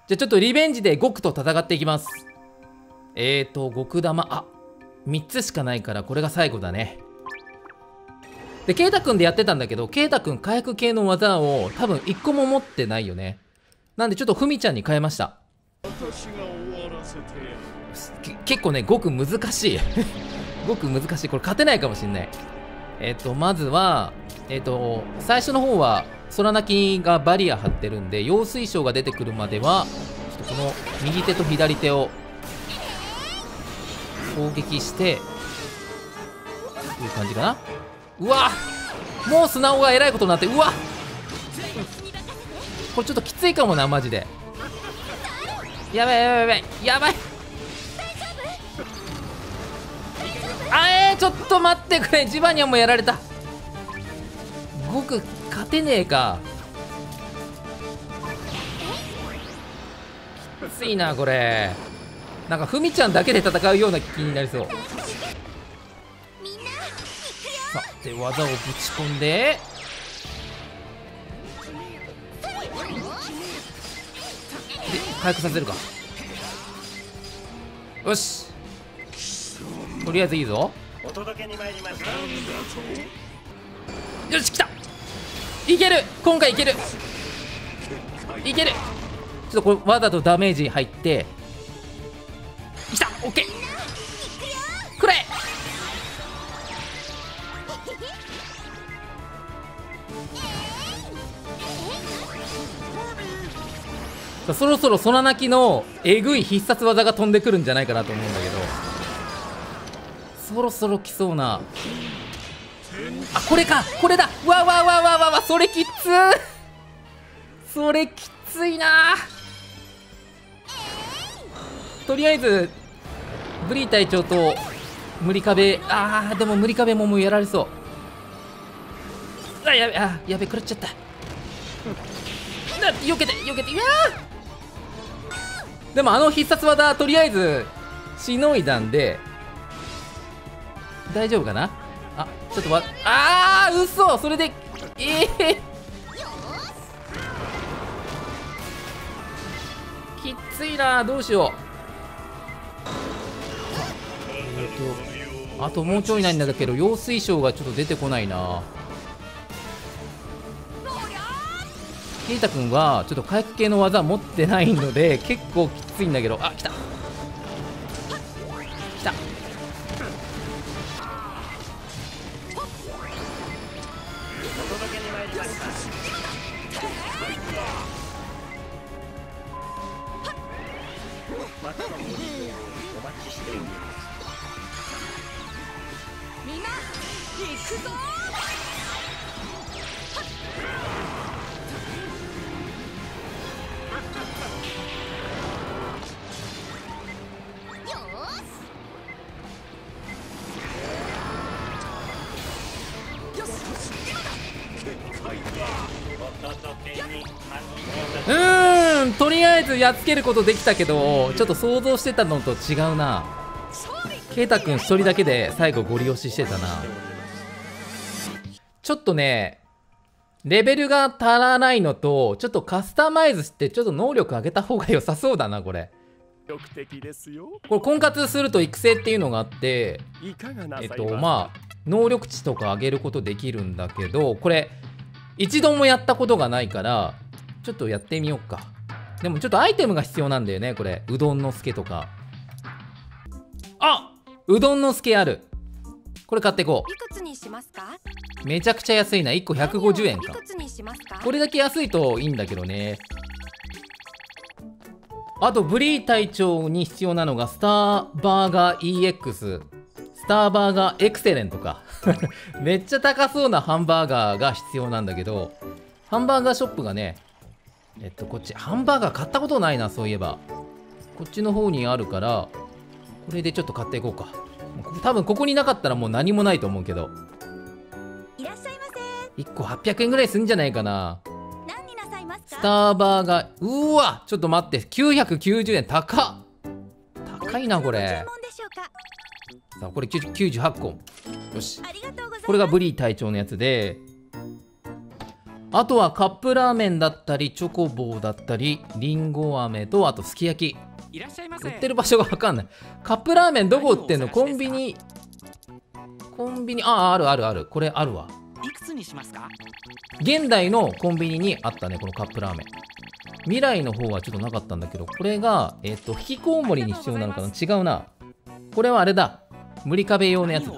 じゃあちょっとリベンジで悟空と戦っていきます。悟空玉、あ、3つしかないからこれが最後だね。で、ケイタくんでやってたんだけど、ケイタくん火薬系の技を多分1個も持ってないよね。なんでちょっとフミちゃんに変えました。結構ね、悟空難しい。悟空難しい。これ勝てないかもしんない。まずは、最初の方は空泣きがバリア張ってるんで、揚水晶が出てくるまでは、ちょっとこの右手と左手を攻撃して、こういう感じかな。うわ、もう素直がえらいことになって、うわ、これちょっときついかもな、マジで。やばいやばいやばいやばい。ちょっと待ってくれ、ジバニャンもやられた。悟空勝てねえか。きついなこれ。なんかフミちゃんだけで戦うような気になりそう。さあ、で技をぶち込んで、で回復させるか。よし、とりあえずいいぞ。よし、来た。いける、今回いける、いける。ちょっとこれわざとダメージ入ってきた。オッケー、くれ。そろそろ空泣きのえぐい必殺技が飛んでくるんじゃないかなと思うんだけど、そろそろ来そうな。あ、これか、これだ。わわわわわわ、それきつー、それきついな。とりあえずブリー隊長と無理壁、でも無理壁ももうやられそう。やべ、やべ、食らっちゃった。避けて避けて、いやでも必殺技とりあえずしのいだんで大丈夫かな。ちょっと嘘、それできついな、どうしよう。あともうちょいないんだけど、揚水晶がちょっと出てこないな。ケイタくんはちょっと回復系の技持ってないので結構きついんだけど、来た来た。 みんな行くぞ。 とりあえずやっつけることできたけど、ちょっと想像してたのと違うな。ケイタくん1人だけで最後ゴリ押ししてたな。ちょっとね、レベルが足らないのと、ちょっとカスタマイズしてちょっと能力上げた方が良さそうだな、これ。これ婚活すると育成っていうのがあって、まあ能力値とか上げることできるんだけど、これ一度もやったことがないからちょっとやってみようか。でもちょっとアイテムが必要なんだよね、これ。うどんの助とか。うどんの助ある。これ買っていこう。 いくつにしますか？ めちゃくちゃ安いな。1個150円か。これだけ安いといいんだけどね。あとブリー隊長に必要なのがスターバーガー EX、 スターバーガーエクセレントか。めっちゃ高そうなハンバーガーが必要なんだけど、ハンバーガーショップがね、こっちハンバーガー買ったことないな、そういえば。こっちの方にあるから、これでちょっと買っていこうか。多分ここになかったらもう何もないと思うけど。 いらっしゃいませ。 1個800円ぐらいするんじゃないかな。 何になさいますか？ スターバーガー、うわ、ちょっと待って、990円、高いなこれ。さあこれ98個。よし、これがブリー隊長のやつで、 あとはカップラーメンだったりチョコボーだったりリンゴ飴と、あとすき焼き。 いらっしゃいませ。 売ってる場所が分かんない。カップラーメンどこ売ってんの？コンビニ。ある。これあるわ。 いくつにしますか？ 現代のコンビニにあったね、このカップラーメン。未来の方はちょっとなかったんだけど、これが引きこもりに必要なのかな。違うな。これはあれだ、無理壁用のやつだ。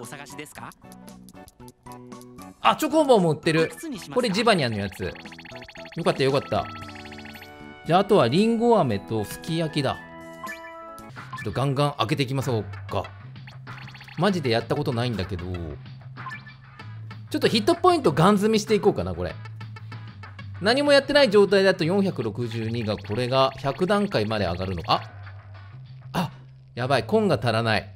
あ、チョコボーも売ってる。これジバニャンのやつ。よかったよかった。じゃああとはリンゴ飴とすき焼きだ。ちょっとガンガン開けていきましょうか。マジでやったことないんだけど、ちょっとヒットポイントガン積みしていこうかな。これ何もやってない状態だと462が、これが100段階まで上がるの。やばい、コンが足らない。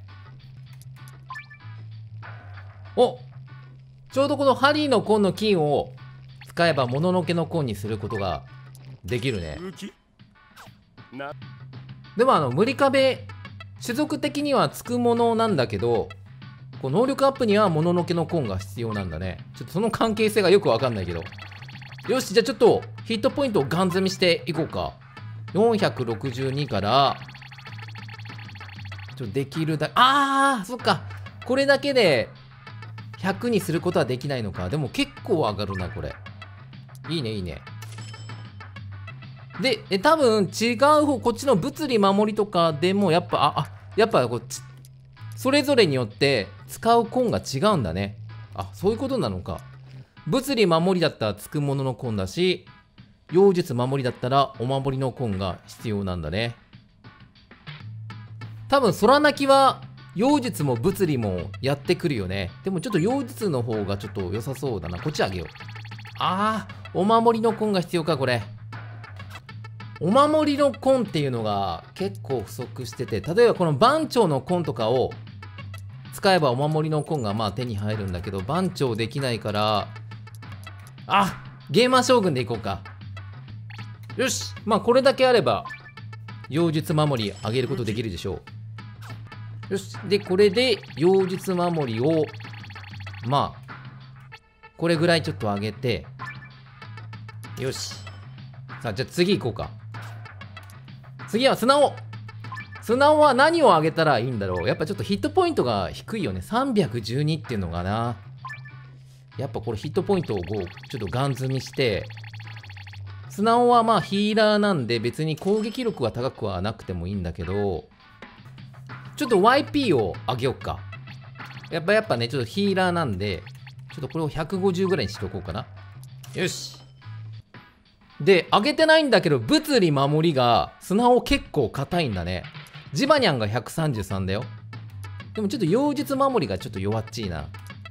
お、ちょうどこのハリーのコンの金を使えばもののけのコンにすることができるね。でも無理壁、種族的にはつくものなんだけど、こう能力アップにはもののけのコンが必要なんだね。ちょっとその関係性がよくわかんないけど。よし、じゃあちょっとヒットポイントをガン積みしていこうか。462からできるだけ、そっか、これだけで100にすることはできないのか。でも結構上がるな、これ。いいねいいね。で多分違う方、こっちの物理守りとかでもやっぱやっぱこっちそれぞれによって使うコンが違うんだね。そういうことなのか。物理守りだったらつくもののコンだし、妖術守りだったらお守りのコンが必要なんだね。多分空泣きは妖術も物理もやってくるよね。でもちょっと妖術の方がちょっと良さそうだな。こっちあげよう。お守りのコンが必要か。これお守りのコンっていうのが結構不足してて、例えばこの番長のコンとかを使えばお守りのコンが手に入るんだけど、番長できないから、ゲーマー将軍でいこうか。よし、これだけあれば妖術守り上げることできるでしょう。よし、でこれで妖術守りをこれぐらいちょっと上げて、よし、さあじゃあ次行こうか。次は砂尾。砂尾は何を上げたらいいんだろう。やっぱちょっとヒットポイントが低いよね。312っていうのがな。やっぱこれヒットポイントをちょっとガン積みして、砂尾はヒーラーなんで別に攻撃力は高くはなくてもいいんだけど、ちょっと YP を上げようか。やっぱね、ちょっとヒーラーなんで、ちょっとこれを150ぐらいにしとこうかな。よし。で、上げてないんだけど、物理守りが砂尾結構硬いんだね。ジバニャンが133だよ。でもちょっと妖術守りがちょっと弱っちいな。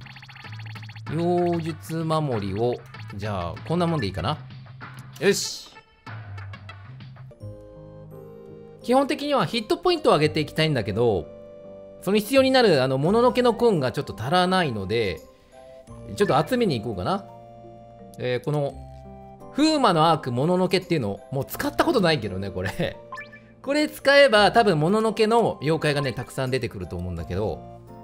妖術守りを、じゃあこんなもんでいいかな。よし。基本的にはヒットポイントを上げていきたいんだけど、その必要になるもののけのコンがちょっと足らないので、ちょっと集めに行こうかな。この風魔のアークもののけっていうのもう使ったことないけどね、これこれ使えば多分もののけの妖怪がねたくさん出てくると思うんだけど、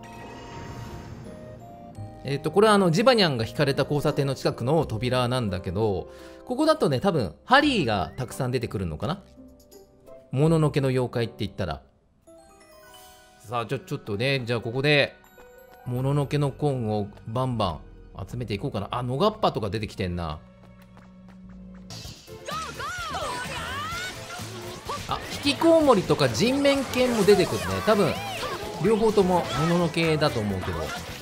これはジバニャンが引かれた交差点の近くの扉なんだけど、ここだとね多分ハリーがたくさん出てくるのかな、もののけの妖怪って言ったら。さあちょっとね、じゃあここでもののけのコンをバンバン集めていこうかな。野ガッパとか出てきてんな。引きこうもりとか人面犬も出てくるね。多分両方とももののけだと思うけど。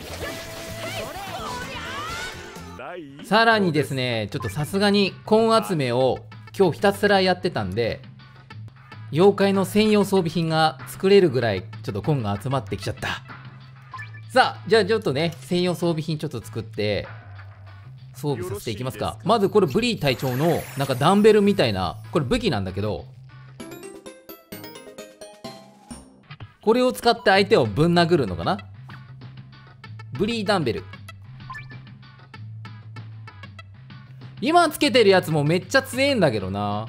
さらにですね、ちょっとさすがにコン集めを今日ひたすらやってたんで、妖怪の専用装備品が作れるぐらいちょっとコンが集まってきちゃった。さあじゃあちょっとね専用装備品ちょっと作って装備させていきますか。まずこれブリー隊長のなんかダンベルみたいな、これ武器なんだけど、これを使って相手をぶん殴るのかな。ブリーダンベル。今つけてるやつもめっちゃ強えんだけどな。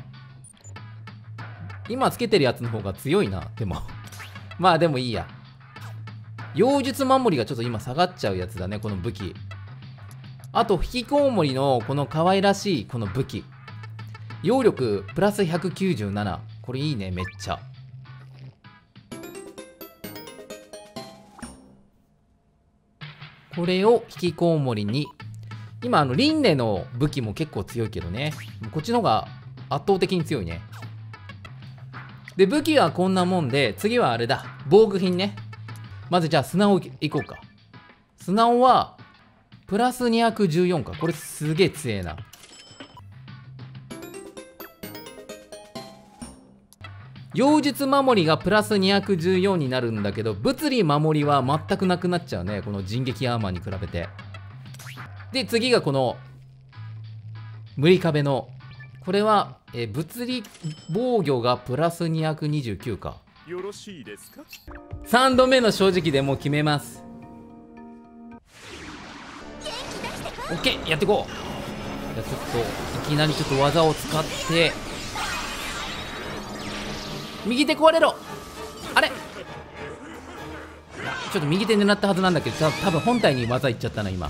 今つけてるやつの方が強いな。でもでもいいや。妖術守りがちょっと今下がっちゃうやつだね、この武器。 あと引きこもりのこの可愛らしいこの武器、揚力プラス197、これいいね、めっちゃ。これを引きこもりに、今輪廻の武器も結構強いけどね、こっちの方が圧倒的に強いね。で武器はこんなもんで、次はあれだ、防具品ね。まずじゃあ砂尾いこうか。砂尾はプラス214か。これすげえ強えな。妖術守りがプラス214になるんだけど、物理守りは全くなくなっちゃうね、この人撃アーマーに比べて。で次がこの無理壁の、これは、物理防御がプラス229か。 よろしいですか。 3度目の正直でもう決めます。オッケー、やっていこう。じゃあちょっといきなりちょっと技を使って、右手壊れろ。あれ、ちょっと右手狙ったはずなんだけど、多分本体に技いっちゃったな今。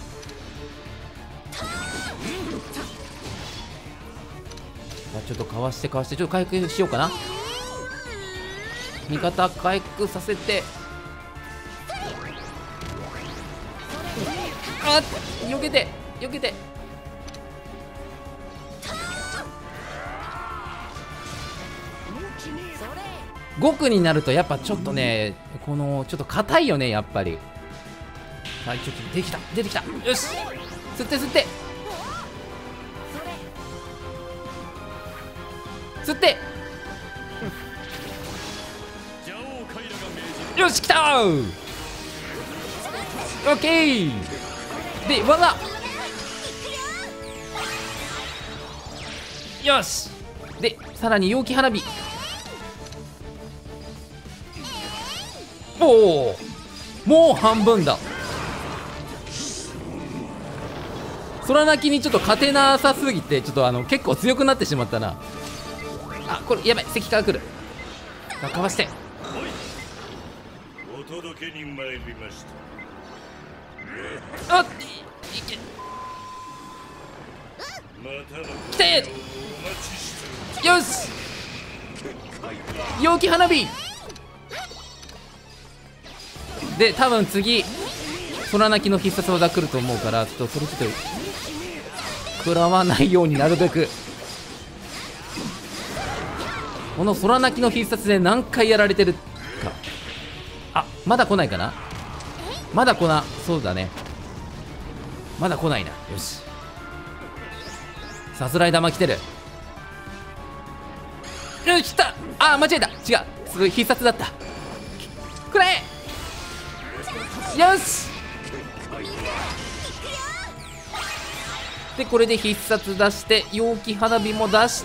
ちょっとかわしてかわして、ちょっと回復しようかな。味方回復させて、あっ、避けて避けて。5区になるとやっぱちょっとね、このちょっと硬いよねやっぱり。はい、ちょっと出てきた出てきた。よし、吸って吸って吸って、よし来たー。オッケーで技、よしでさらに陽気花火。おお、もう半分だ。空泣きにちょっと勝てなさすぎて、ちょっと結構強くなってしまったな。あ、これやばい、敵から来る。かわして。 お届けに参りましあっ、いけ。来て。よし。陽気花火。で多分次空泣きの必殺技来ると思うから、ちょっとそれちょっと食らわないようになるべく。この空泣きの必殺で何回やられてるか。あ、まだ来ないかな。まだ来なそうだね。まだ来ないな。よし、さすらい玉来てる。よし来た。あ、間違えた、違う、すごい必殺だった。くれ。よしでこれで必殺出して、陽気花火も出して、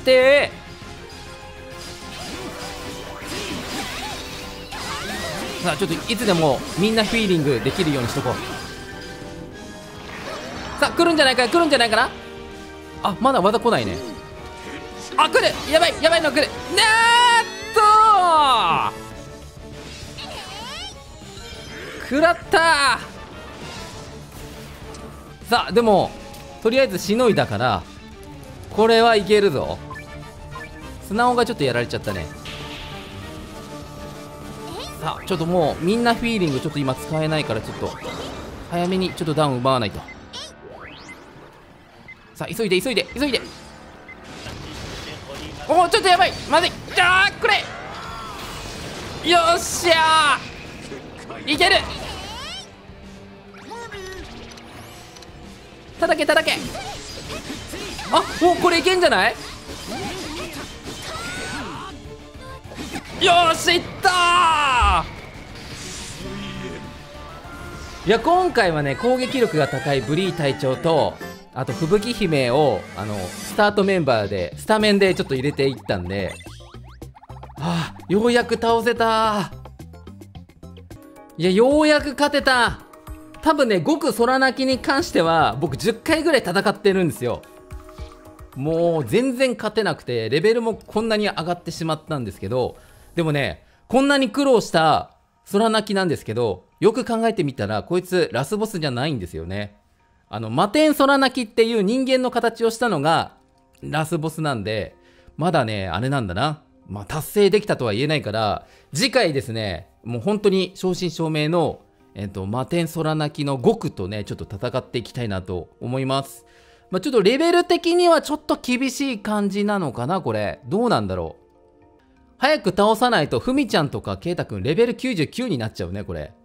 さあちょっといつでもみんなフィーリングできるようにしとこう。さあ来るんじゃないか、来るんじゃないかな。あ、まだ技来ないね。あ、来る、やばいやばいの来る。食らったー。さあでもとりあえずしのいだから、これはいけるぞ。砂尾がちょっとやられちゃったね。さあちょっともうみんなフィーリングちょっと今使えないから、ちょっと早めにちょっとダウン奪わないと。さあ急いで急いで急いで。おお、ちょっとやばい、まずい。あー、これよっしゃー、いける。叩け叩け。あ、お、これいけんじゃない。よーし、いったー。いや今回はね、攻撃力が高いブリー隊長と、あと吹雪姫をスタートメンバーでスタメンでちょっと入れていったんで、あー、ようやく倒せた。いや、ようやく勝てた。多分ね、5区空泣きに関しては僕10回ぐらい戦ってるんですよ。もう全然勝てなくて、レベルもこんなに上がってしまったんですけど、でもね、こんなに苦労した空泣きなんですけど、よく考えてみたらこいつラスボスじゃないんですよね。 摩天空泣きっていう人間の形をしたのがラスボスなんで、まだね、あれなんだな。まあ、達成できたとは言えないから、次回ですね、もう本当に正真正銘の、摩天空泣きの悟空とね、ちょっと戦っていきたいなと思います。まあ、ちょっとレベル的にはちょっと厳しい感じなのかな、これ。どうなんだろう。早く倒さないと、ふみちゃんとかケイタくんレベル99になっちゃうね、これ。